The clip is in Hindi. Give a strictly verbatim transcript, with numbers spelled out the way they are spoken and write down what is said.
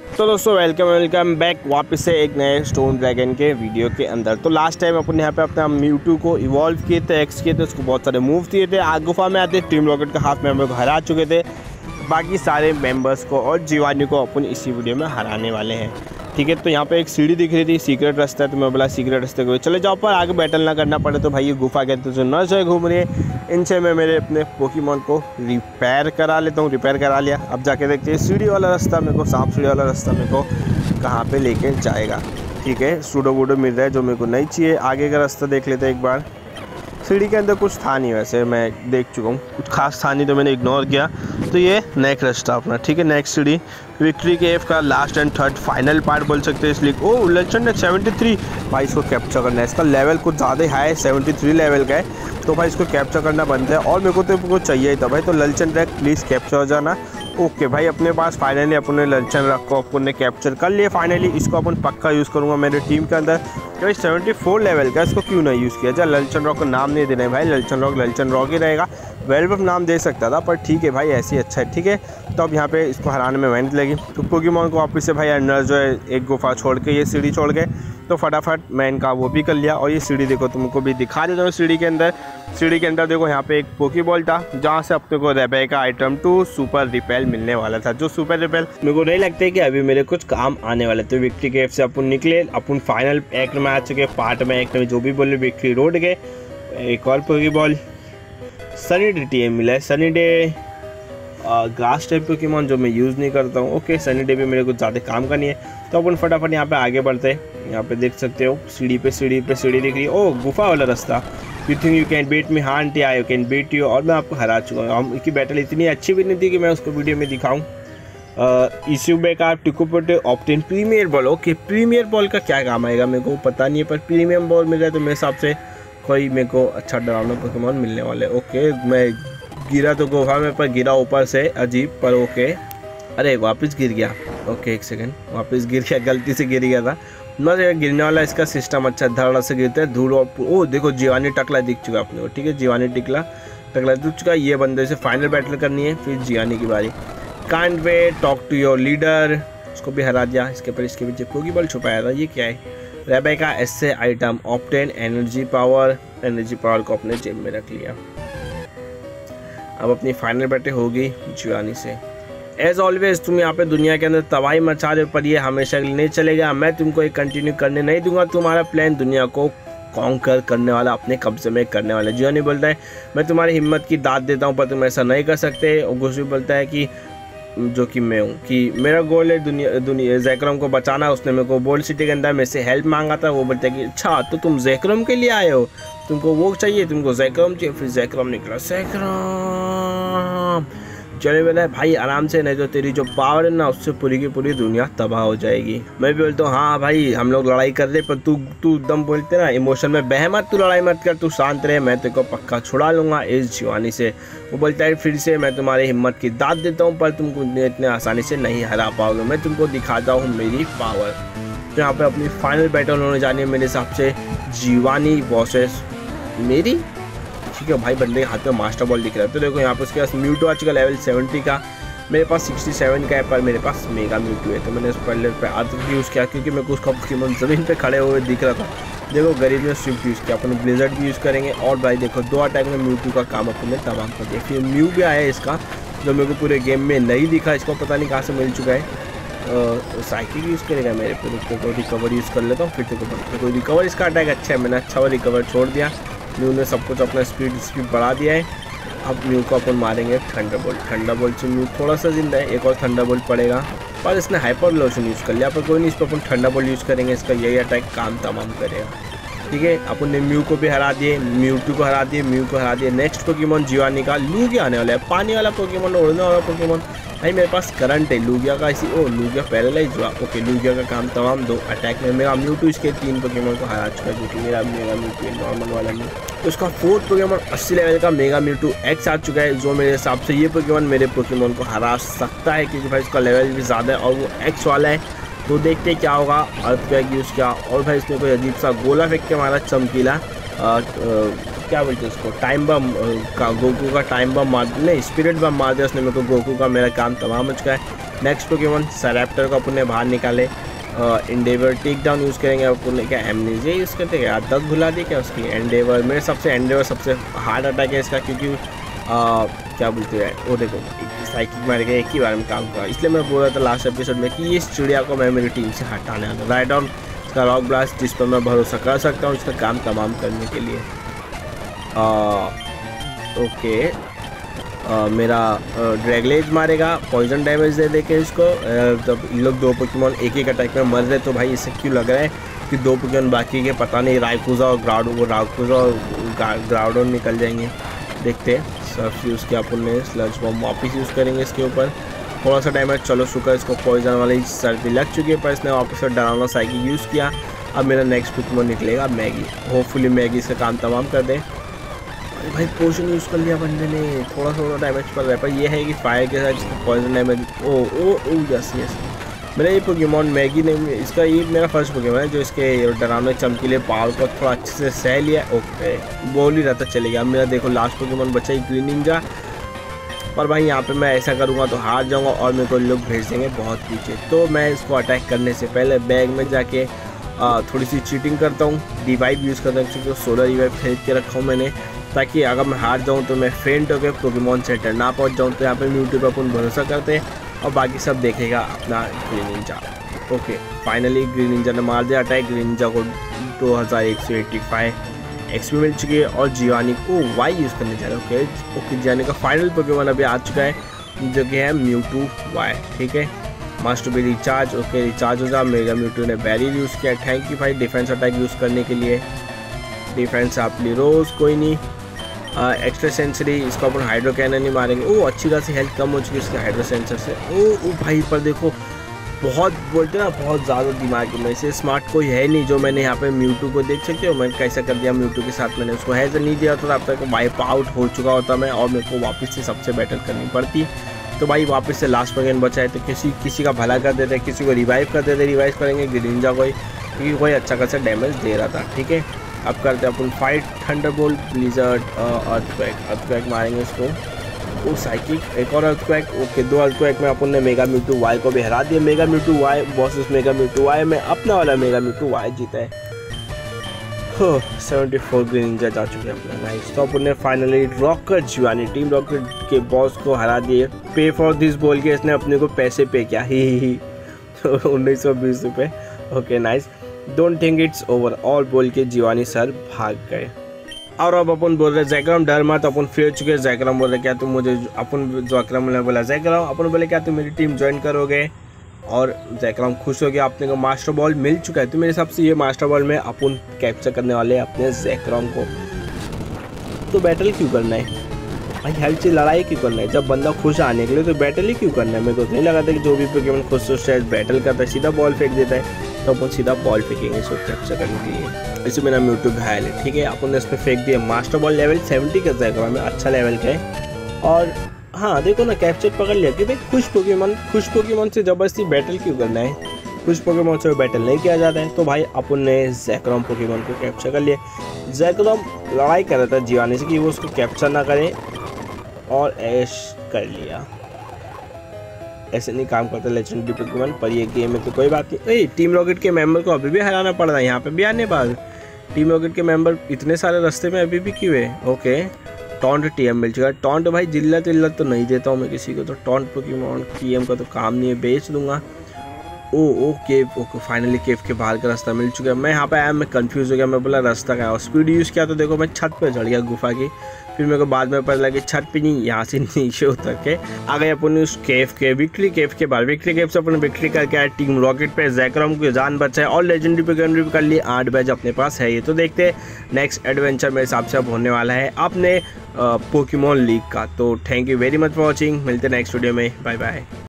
तो दोस्तों वेलकम वेलकम बैक वापस से एक नए स्टोन ड्रैगन के वीडियो के अंदर। तो लास्ट टाइम अपन यहाँ पे अपना म्यूटू को इवॉल्व किए थे, एक्स किए थे, उसको बहुत सारे मूव दिए थे, आग गुफा में आते टीम रॉकेट का हाफ मेंबर को हरा चुके थे। बाकी सारे मेंबर्स को और जीवानी को अपन इसी वीडियो में हराने वाले हैं, ठीक है। तो यहाँ पे एक सीढ़ी दिख रही थी, सीक्रेट रास्ता है, तो मैं बोला सीक्रेट रास्ते को चले जाओ, पर आगे बैटल ना करना पड़े। तो भाई ये गुफा के अंदर जो न जाए घूम रही है, इनसे मैं मेरे अपने पोकेमॉन को रिपेयर करा लेता हूँ। रिपेयर करा लिया, अब जाके देखते हैं सीढ़ी वाला रास्ता मेरे को, सांप सीढ़ी वाला रास्ता मेरे को कहाँ पे लेके जाएगा, ठीक है। सूडो वूडो मिल रहा है जो मेरे को नहीं चाहिए। आगे का रास्ता देख लेते हैं एक बार। सीढ़ी के अंदर कुछ था नहीं, वैसे मैं देख चुका हूँ, कुछ खास था नहीं तो मैंने इग्नोर किया। तो ये नेक्स्ट रास्ता अपना, ठीक है। नेक्स्ट सीढ़ी विक्ट्री केव का last and third final part बोल सकते हैं इसलिए। ओ लेजेंड है सेवेंटी थ्री, भाई इसको कैप्चर करना है। इसका लेवल कुछ ज़्यादा हाई है, सेवेंटी थ्री लेवल का है, तो भाई इसको कैप्चर करना बनता है। और मेरे को तो कुछ चाहिए ही था भाई, तो ललचन रैक प्लीज़ कैप्चर हो जाना। ओके भाई, अपने पास फाइनली अपने ललचन रैक को अपन ने कैप्चर कर लिए फाइनली। इसको अपन पक्का यूज़ करूँगा मेरे टीम के अंदर। भाई सेवेंटी फोर लेवल का, इसको क्यों नहीं यूज़ किया जाए। ललचन रॉक को नाम नहीं देना है भाई, ललचन रॉक ललचन रॉक ही रहेगा। वेलवप नाम दे सकता था, पर ठीक है भाई ऐसे ही अच्छा है, ठीक है। तो अब यहाँ पे इसको हराने में मेहनत लगी। तो पोकेमॉन को वापस से भाई अंदर जो है एक गुफा छोड़ के, ये सीढ़ी छोड़ के, तो फटाफट मैं इनका वो भी कर लिया। और ये सीढ़ी देखो, तुमको भी दिखा देता हूँ। सीढ़ी के अंदर सीढ़ी के अंदर देखो, यहाँ पे एक पोकेबॉल था जहाँ से अपने को रेबेका आइटम टू सुपर रिपेल मिलने वाला था। जो सुपर रिपेल मेरे को नहीं लगता है कि अभी मेरे कुछ काम आने वाले। तो विक्ट्री केव से अपन निकले, अपन फाइनल एक्ट में आ चुके, पार्ट में एक्ट में जो भी बोले विक्ट्री रोड गए। एक और pokeball sunny day T M मिला है, sunny day grass type Pokemon जो मैं यूज़ नहीं करता हूँ। ओके, सनी डे भी मेरे को ज़्यादा काम का नहीं है। तो अपन फटाफट यहाँ पे आगे बढ़ते हैं। यहाँ पे देख सकते हो सीढ़ी पे सीढ़ी पे सीढ़ी दिख रही है। ओ गुफा वाला रास्ता। You think you can beat me, हाँ टी आई यू कैन बीट यू। और मैं आपको हरा चुका हूँ। हम की बैटल इतनी अच्छी भी नहीं थी कि मैं उसको वीडियो में दिखाऊँ। इश्यू बेकार टिकोपोटे obtain premier ball. Okay, premier ball का क्या काम आएगा मेरे को पता नहीं है, पर प्रीमियम बॉल मिल रहा है तो मेरे हिसाब से कोई मेरे को अच्छा डरावना पोकेमॉन मिलने वाले। ओके, मैं गिरा तो गुफा में, पर गिरा ऊपर से अजीब, पर ओके। अरे वापस गिर गया। ओके एक सेकंड, वापस गिर गया, गलती से गिर गया था ना। गिरने वाला इसका सिस्टम अच्छा, धड़ा से गिरता है धूल। और ओ देखो जीवानी टकला दिख चुका अपने को, ठीक है। जीवानी टिकला टकला दिख चुका। ये बंदे से फाइनल बैटल करनी है, फिर जीवानी की बारी। Can't wait, talk to your leader, उसको भी हरा दिया। इसके पर इसके पीछे पोकेबॉल छुपाया था, ये क्या है। रेबेका एसए item obtain energy power, energy power को अपने जेब में रख लिया। अब अपनी फाइनल बैटल होगी जीवानी से। एज ऑलवेज तुम यहाँ पे दुनिया के अंदर तबाही मचा रहे हो, पर ये हमेशा के लिए नहीं चलेगा। मैं तुमको ये कंटिन्यू करने नहीं दूंगा। तुम्हारा प्लान दुनिया को कॉन्कर करने वाला, अपने कब्जे में करने वाला। जीवानी बोलता है मैं तुम्हारी हिम्मत की दाद देता हूँ, पर तुम ऐसा नहीं कर सकते। और गुस्से बोलता है कि जो कि मैं हूँ, कि मेरा गोल है दुनिया दुनिया जैकरम को बचाना। उसने मेरे को बोल्ड सिटी के अंदर मेरे से हेल्प मांगा था। वो बोलता है कि अच्छा तो तुम जैकरम के लिए आए हो, तुमको वो चाहिए, तुमको जैकरम चाहिए। फिर जैकरम निकला, जैकरम चले बोला भाई आराम से, नहीं तो तेरी जो पावर है ना उससे पूरी की पूरी दुनिया तबाह हो जाएगी। मैं भी बोलता हूँ हाँ भाई हम लोग लड़ाई कर रहे, पर तू तू एकदम बोलते ना इमोशन में बह मत, तू लड़ाई मत कर, तू शांत रहे, मैं तेरे को पक्का छुड़ा लूँगा इस जीवानी से। वो बोलता है फिर से मैं तुम्हारी हिम्मत की दाद देता हूँ, पर तुमको इतने आसानी से नहीं हरा पाओगे। मैं तुमको दिखाता हूँ मेरी पावर। तो यहाँ पर अपनी फाइनल बैटल होने जानी है मेरे हिसाब से, जीवानी वर्सेस मेरी, ठीक है भाई। बंदे के हाथ में मास्टर बॉल दिख रहा है। तो देखो यहाँ पे उसके पास म्यूटो आ चुका लेवल सेवेंटी का, मेरे पास सिक्सटी सेवन का है, पर मेरे पास मेगा म्यूटो है। तो मैंने उस पहले पे आदत यूज़ किया, क्योंकि मेरे को उसका पोकेमॉन ज़मीन पे खड़े हुए दिख रहा था। देखो गरीब ने स्विफ्ट यूज़ किया, अपन ब्लिजर्ड भी यूज़ करेंगे। और भाई देखो दो अटैक में म्यूटो का काम अपन ने तमाम कर दिया। फिर म्यू भी आया इसका, जो मेरे को पूरे गेम में नहीं दिखा, इसको पता नहीं कहाँ से मिल चुका है। साइकिल यूज़ करेगा मेरे पे, उसको तो रिकवर यूज़ कर लेता हूँ। फिर देखो कोई रिकवर, इसका अटैक अच्छा है, मैंने अच्छा वो रिकवर छोड़ दिया। म्यू ने सब कुछ अपना स्पीड स्पीड बढ़ा दिया है। अब म्यू को अपन मारेंगे थंडर बोल्ट। थंडर बोल्ट से म्यू थोड़ा सा जिंदा है, एक और थंडर बोल्ट पड़ेगा, पर इसने हाइपर लोशन यूज़ कर लिया। पर कोई नहीं, इस पर अपन थंडर बोल्ट यूज़ करेंगे, इसका यही अटैक काम तमाम करेगा, ठीक है। अपन ने म्यू को भी हरा दिए, म्यूटू को हरा दिए, म्यू को हरा दिए। नेक्स्ट पोकेमॉन जीवानी का लूगिया आने वाला है, पानी वाला पोकेमॉन, उड़ने वाला पोकेमॉन। भाई मेरे पास करंट है लूगिया का, इसी ओ लूगिया पैरालाइज हुआ। ओके, लूगिया का काम तमाम, दो अटैक में मेरा म्यूटू इसके तीन पोकेमॉन को हरा चुका है, जो कि मेरा मेगा म्यूटू है नॉर्मल वाला में। तो उसका फोर्थ पोकेमॉन अस्सी लेवल का मेगा म्यूटू एक्स आ चुका है, जो मेरे हिसाब से ये पोकेमॉन मेरे पोकेमॉन को हरा सकता है, क्योंकि भाई इसका लेवल भी ज़्यादा है और वो एक्स वाला है। तो देखते क्या होगा। अर्थक्वेक यूज़ किया, और भाई इसने कोई अजीब सा गोला फेंक के मारा चमकीला, क्या बोलते हैं उसको, टाइम बम का, गोकू का टाइम बम मार, नहीं स्पिरिट बम मार दिया उसने मेरे को गोकू का। मेरा काम तमाम हो चुका है। नेक्स्ट पोकेमॉन सरैप्टर को अपन ने बाहर निकाले। एंडेवर टेक डाउन यूज़ करेंगे अपन ने। क्या एमनीजिया यूज़ करते हैं यार, दस भुला दी क्या उसकी। एंडेवर मेरे सबसे एंडेवर सबसे हार्ड अटैक है इसका, क्योंकि आ, क्या बोलते हैं वो देखो साइकिक मार के एक ही बार में काम करा। इसलिए मैं बोल रहा था लास्ट एपिसोड में कि इस चिड़िया को मैं मेरी टीम से हटाने वाला। राइट ऑन इसका रॉक ब्लास्ट, जिस पर मैं भरोसा कर सकता हूँ इसका काम तमाम करने के लिए। आ, ओके आ, मेरा ड्रैगलेज मारेगा, पॉइजन डैमेज दे दे के इसको। जब इन लोग दो पोकेमॉन एक एक अटैक में मर रहे तो भाई इससे क्यों लग रहा है कि दो पोकेमॉन बाकी के पता नहीं रायकुजा और ग्राउडो वो रायकुजा और ग्राउडो निकल जाएंगे। देखते हैं। सर्फ यूज़ किया अपन ने, स्लज बॉम्ब वापस यूज़ करेंगे इसके ऊपर। थोड़ा सा डैमेज, चलो शुक्र इसको पॉइजन वाली सर्दी लग चुकी है, पर इसने वापस से डरावना साइकिल यूज़ किया। अब मेरा नेक्स्ट पोकेमॉन निकलेगा मैगी। होपफुली मैगी इसका काम तमाम कर दे। अरे भाई पोशन यूज़ कर लिया बंदे ने, थोड़ा थोड़ा डैमेज पड़ रहा है, पर ये है कि फायर के साथ इसका poison damage. Oh oh oh yes yes मेरा ये पोकेमॉन मैगी ने, इसका ये मेरा फर्स्ट पोकेमॉन है जो इसके डरावने चमकीले पावर को थोड़ा अच्छे से सह लिया। ओके बोल ही रहता चलेगा। मेरा देखो लास्ट पोकेमॉन बचा ही ग्रीन निंजा, पर भाई यहाँ पे मैं ऐसा करूँगा तो हार जाऊँगा और मेरे को लोग भेज देंगे बहुत पीछे। तो मैं इसको अटैक करने से पहले बैग में जाके आ, थोड़ी सी चीटिंग करता हूँ, रिवाइव यूज़ करता हूँ, क्योंकि सोलर रिवाइव खरीद के रखा हूँ मैंने, ताकि अगर मैं हार जाऊँ तो मैं फेंट होकर पोकेमॉन सेंटर ना पहुँच जाऊँ। तो यहाँ पे यूट्यूब पर अपन भरोसा करते हैं और बाकी सब देखेगा अपना green ninja. Okay finally green ninja ने मार दिया अटैक। ग्रीन निंजा को दो हज़ार एक सौ पचासी एक्सपी मिल चुकी है और जीवानी को वाई यूज़ करने जा रहे हैं। ओके ओके जीवानी का फाइनल पोकेमॉन अभी आ चुका है जो कि है म्यूटू वाई। ठीक है must be recharge. Okay recharge हो जा। मेगा म्यूटू ने बैरियर यूज़ किया। थैंक यू भाई डिफेंस अटैक यूज़ करने के लिए। डिफेंस आप ली रोज़ कोई नहीं। एक्स्ट्रा सेंसरी इसको अपन हाइड्रो कैनन ही मारेंगे। ओ अच्छी खासी हेल्थ कम हो चुकी है इसके हाइड्रो सेंसर से। ओ ओ भाई पर देखो बहुत बोलते ना बहुत ज़्यादा दिमाग में से स्मार्ट कोई है नहीं जो मैंने यहाँ पे म्यूटू को देख सकते हो मैंने कैसा कर दिया म्यूटू के साथ। मैंने उसको हैज़ नहीं दिया तो अब तक वाइप आउट हो चुका होता मैं और मेरे को वापस से सबसे बैटल करनी पड़ती। तो भाई वापस से लास्ट पोकेमॉन बचा है तो किसी किसी का भला कर देते, किसी को रिवाइव कर देते। रिवाइव करेंगे ग्रीनिंजा को क्योंकि कोई अच्छा खासा डैमेज दे रहा था। ठीक है अब करते हैं अपन fight thunderbolt blizzard earthquake. Earthquake मारेंगे इसको। वो साइकिक एक और अर्थक्वेक। ओके दो अर्थक्वेक में अपन ने मेगा म्यूटू वाई को भी हरा दिया। Mega Mewtwo Y versus mega Mewtwo Y में अपना वाला मेगा म्यूटू वाई जीता है। हो सेवेंटी फोर ग्रीन निंजा जा चुके हैं अपना। नाइस तो अपन ने finally rocket Giovanni team rocket के बॉस को हरा दिए। पे फॉर दिस बोल के इसने अपने को पैसे पे किया ही ही उन्नीस सौ बीस रुपये। Okay nice don't think it's over और बोल के जीवानी सर भाग गए। और अब अपन बोल रहे जैकराम डर मत। अपन फिर चुके जैकराम बोल रहे क्या तुम मुझे अपन जैकराम ने बोला जैकराम अपन बोले क्या तुम मेरी टीम ज्वाइन करोगे और जैकराम खुश हो गया। अपने को मास्टर बॉल मिल चुका है तो मेरे हिसाब से ये मास्टर बॉल में अपन कैप्चर करने वाले हैं अपने जैकराम को। तो बैटल क्यों करना है भाई हर चीज़ लड़ाई क्यों करना है जब बंदा खुश आने के लिए तो बैटल ही क्यों करना है। मेरे को नहीं लगा था कि जो भी पोकेमॉन खुश हो शायद बैटल करता है सीधा बॉल फेंक देता है तो अपन सीधा बॉल फेंकेंगे इसको कैप्चर करने के लिए। इसे मेरा म्यूटू घायल है। ठीक है अपन ने इस पर फेंक दिया। मास्टर बॉल लेवल सेवेंटी का जैकराम में अच्छा लेवल का है। और हाँ देखो ना कैप्चर पकड़ लिया कि भाई खुश पोकेमॉन खुश पोकेमॉन से ज़बरदस्ती बैटल क्यों करना है। खुश पोकेमॉन से बैटल नहीं किया जाता है। तो भाई अपन ने जैकराम पोकेमॉन को कैप्चर कर लिया। जैकराम लड़ाई कर रहा था जीवानी से कि वो उसको कैप्चर ना करे और ऐश कर लिया। ऐसे नहीं काम करता लेजेंडरी पोकेमॉन पर ये गेम है तो कोई बात नहीं। ए, टीम रॉकेट के मेंबर को अभी भी हराना पड़ रहा है यहाँ पे भी आने बाद। टीम रॉकेट के मेंबर इतने सारे रास्ते में अभी भी क्यों है। ओके टॉन्ट टीएम मिल चुका है। टॉन्ट भाई जिल्लत इल्लत तो नहीं देता हूँ मैं किसी को तो टॉन्ट पोकेमॉन टीएम का तो काम नहीं है बेच दूंगा। ओ ओ केव ओके फाइनली केव के बाहर का रास्ता मिल चुका है। मैं यहाँ पे आया मैं कंफ्यूज हो गया मैं बोला रास्ता क्या है और स्पीड यूज़ किया तो देखो मैं छत पे चढ़ गया गुफा की। फिर मेरे को बाद में पता लगा कि छत पे नहीं यहाँ से नीचे उतर के आ गए अपन उस केव के विक्ट्री केव के बाहर। विक्ट्री केव से अपन विक्ट्री करके आए टीम रॉकेट पे जैकराम की जान बचाए और लेजेंडरी पोकेमॉन भी कर लिए। आठ बैच अपने पास है ये तो देखते हैं नेक्स्ट एडवेंचर मेरे हिसाब से अब होने वाला है अपने पोकेमॉन लीग का। तो thank you very much for watching. मिलते हैं नेक्स्ट वीडियो में। Bye bye.